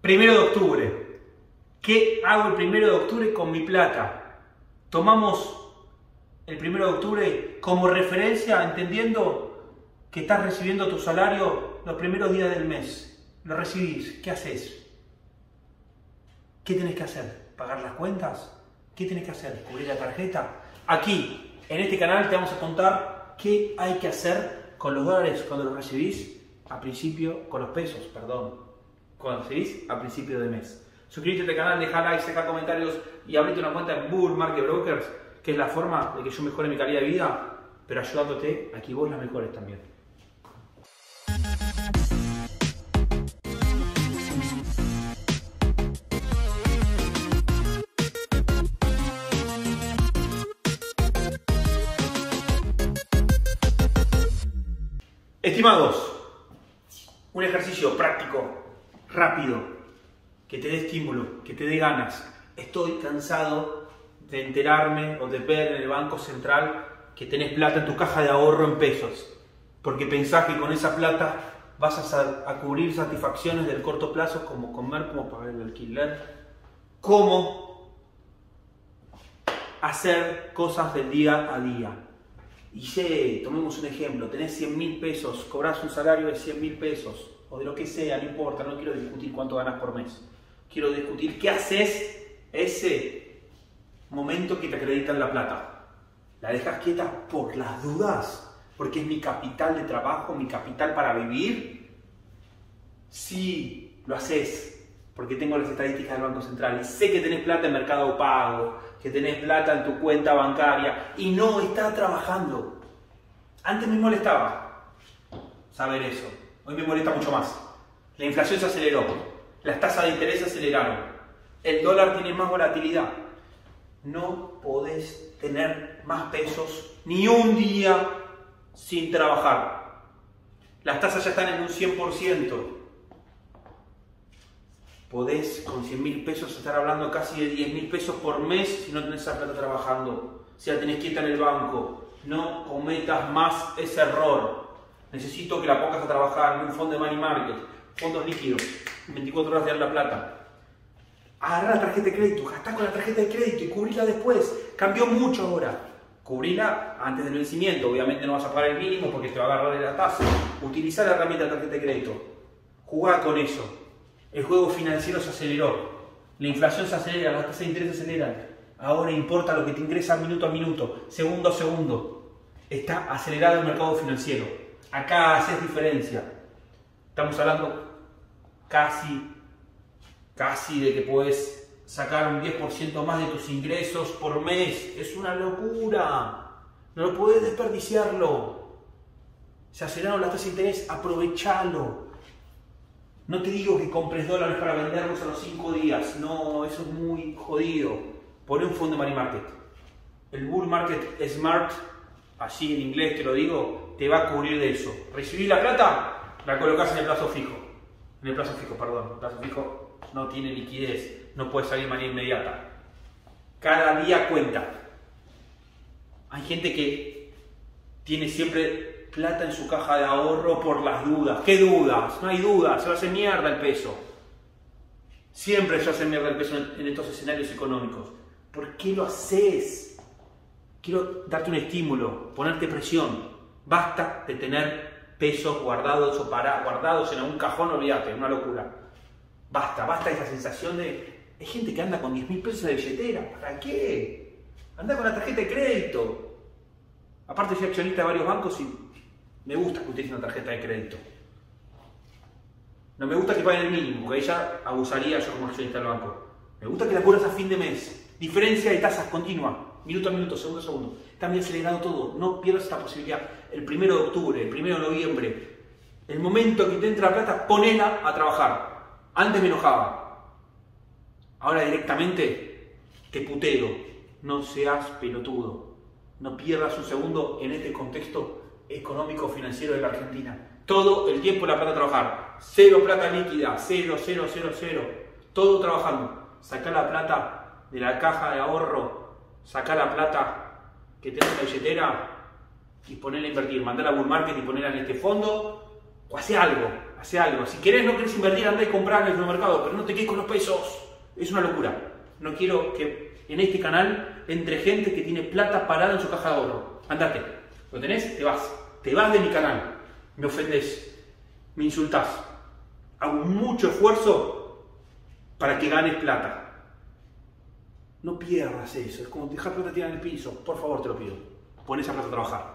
1 de octubre. ¿Qué hago el 1 de octubre con mi plata? Tomamos el 1 de octubre como referencia, entendiendo que estás recibiendo tu salario los primeros días del mes. Lo recibís. ¿Qué haces? ¿Qué tenés que hacer? ¿Pagar las cuentas? ¿Qué tenés que hacer? ¿Cubrir la tarjeta? Aquí, en este canal, te vamos a contar qué hay que hacer con los dólares cuando los recibís a principio, con los pesos, perdón, cuando recibís a principio de mes. Suscríbete al canal, deja like, saca comentarios y abrite una cuenta en Bull Market Brokers, que es la forma de que yo mejore mi calidad de vida, pero ayudándote a que vos la mejores también. Estimados, un ejercicio práctico, rápido, que te dé estímulo, que te dé ganas. Estoy cansado de enterarme o de ver en el Banco Central que tenés plata en tu caja de ahorro en pesos, porque pensás que con esa plata vas a cubrir satisfacciones del corto plazo, como comer, como pagar el alquiler, como hacer cosas del día a día. Y tomemos un ejemplo, tenés 100.000 pesos, cobrás un salario de 100.000 pesos, o de lo que sea, no importa, no quiero discutir cuánto ganas por mes. Quiero discutir qué haces ese momento que te acreditan la plata. ¿La dejas quieta por las dudas? Porque es mi capital de trabajo, mi capital para vivir. Sí, lo haces, porque tengo las estadísticas del Banco Central y sé que tenés plata en Mercado Pago, que tenés plata en tu cuenta bancaria y no está trabajando. Antes me molestaba saber eso, hoy me molesta mucho más. La inflación se aceleró, las tasas de interés se aceleraron, el dólar tiene más volatilidad. No podés tener más pesos ni un día sin trabajar. Las tasas ya están en un 100%. Podés con 100.000 pesos estar hablando casi de 10.000 pesos por mes si no tenés esa plata trabajando, si la tenés quieta en el banco. No cometas más ese error. Necesito que la pongas a trabajar en un fondo de money market, fondos líquidos, 24 horas de dar la plata. Agarra la tarjeta de crédito, gastá con la tarjeta de crédito y cubrila después. Cambió mucho ahora. Cubrila antes del vencimiento, obviamente no vas a pagar el mínimo porque te va a agarrar la tasa. Utiliza la herramienta de tarjeta de crédito. Jugá con eso. El juego financiero se aceleró, la inflación se acelera, las tasas de interés se aceleran. Ahora importa lo que te ingresa minuto a minuto, segundo a segundo. Está acelerado el mercado financiero. Acá haces diferencia. Estamos hablando casi de que puedes sacar un 10% más de tus ingresos por mes. Es una locura. No lo puedes desperdiciarlo. Se aceleraron las tasas de interés, aprovechalo. No te digo que compres dólares para venderlos a los 5 días, no, eso es muy jodido. Poné un fondo de money market. El Bull Market Smart, así en inglés te lo digo, te va a cubrir de eso. Recibís la plata, la colocás en el plazo fijo. El plazo fijo no tiene liquidez, no puede salir de manera inmediata. Cada día cuenta. Hay gente que tiene siempre plata en su caja de ahorro por las dudas. ¿Qué dudas? No hay dudas, se va a hacer mierda el peso. Siempre se hace mierda el peso en estos escenarios económicos. ¿Por qué lo haces? Quiero darte un estímulo, ponerte presión. Basta de tener pesos guardados o guardados en algún cajón, olvídate, es una locura. Basta esa sensación de... Hay gente que anda con 10.000 pesos de billetera. ¿Para qué? Anda con la tarjeta de crédito. Aparte soy accionista de varios bancos y me gusta que utilicen una tarjeta de crédito. No me gusta que paguen el mínimo, porque ahí ya abusaría yo como accionista del banco. Me gusta que la cubras a fin de mes. Diferencia de tasas continua, minuto a minuto, segundo a segundo. Está muy acelerado todo. No pierdas esta posibilidad. El 1 de octubre, el 1 de noviembre, el momento que te entre la plata, ponela a trabajar. Antes me enojaba. Ahora directamente te puteo. No seas pelotudo. No pierdas un segundo en este contexto económico financiero de la Argentina. Todo el tiempo la plata a trabajar. Cero plata líquida, cero. Todo trabajando. Sacá la plata de la caja de ahorro, sacá la plata que tenés en la billetera y ponela a invertir. Mandala a Bull Market y ponela en este fondo o hace algo. hace algo. Si querés, no querés invertir, andá y comprar en el supermercado, pero no te quedes con los pesos. Es una locura. No quiero que en este canal entre gente que tiene plata parada en su caja de ahorro. Andate. ¿Lo tenés? Te vas. Te vas de mi canal. Me ofendés. Me insultás. Hago mucho esfuerzo para que ganes plata. No pierdas eso. Es como dejar plata tirada en el piso. Por favor, te lo pido. Pon esa plata a trabajar.